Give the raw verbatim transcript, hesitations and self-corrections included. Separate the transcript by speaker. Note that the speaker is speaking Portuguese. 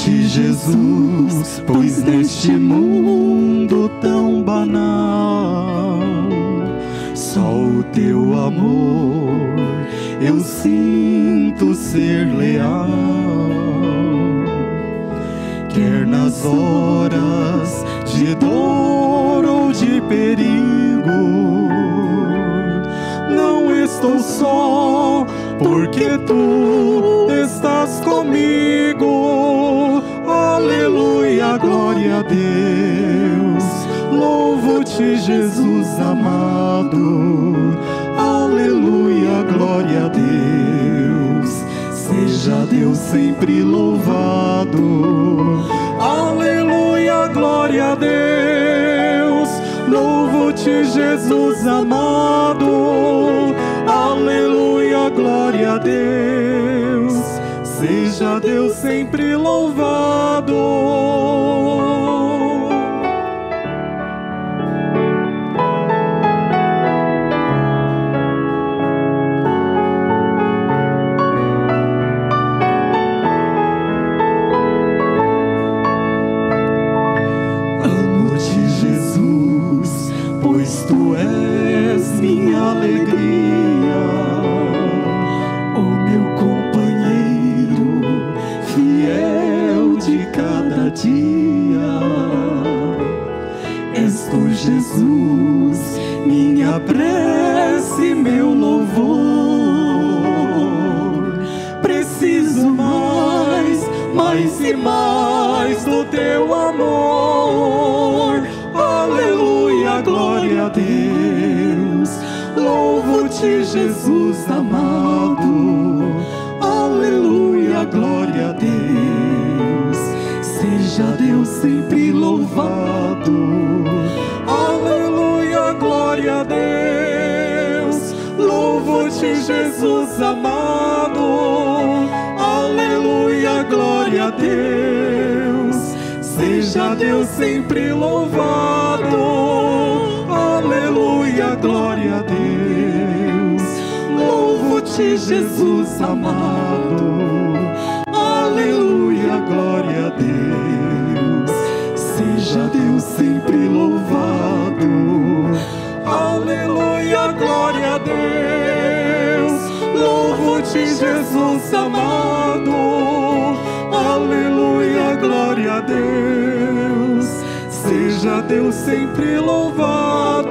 Speaker 1: Amo-te, Jesus, pois neste mundo tão banal, só o teu amor eu sinto ser leal. Quer nas horas de dor ou de perigo, não estou só, porque tu estás comigo. Aleluia, glória a Deus. Louvo-te, Jesus amado. Aleluia, glória a Deus. Seja Deus sempre louvado. Aleluia, glória a Deus. Louvo-te, Jesus amado. Aleluia, glória a Deus. Seja Deus sempre louvado. Amo-te, Jesus, pois tu és minha alegria, o meu companheiro fiel de cada dia. És tu, Jesus, minha prece, meu louvor. Preciso mais, mais e mais do teu amor. Aleluia, glória a Deus. Louvo-te, Jesus amado. Aleluia, glória a Deus. Seja Deus sempre louvado. Aleluia, glória a Deus. Louvo-te, Jesus amado. Aleluia, glória a Deus. Seja Deus sempre louvado. Aleluia, glória a Deus. Louvo-te, Jesus amado. Aleluia, glória a Deus. Seja Deus sempre louvado. Aleluia, glória a Deus. Louvo-te, Jesus amado. Aleluia, glória a Deus. Seja Deus sempre louvado.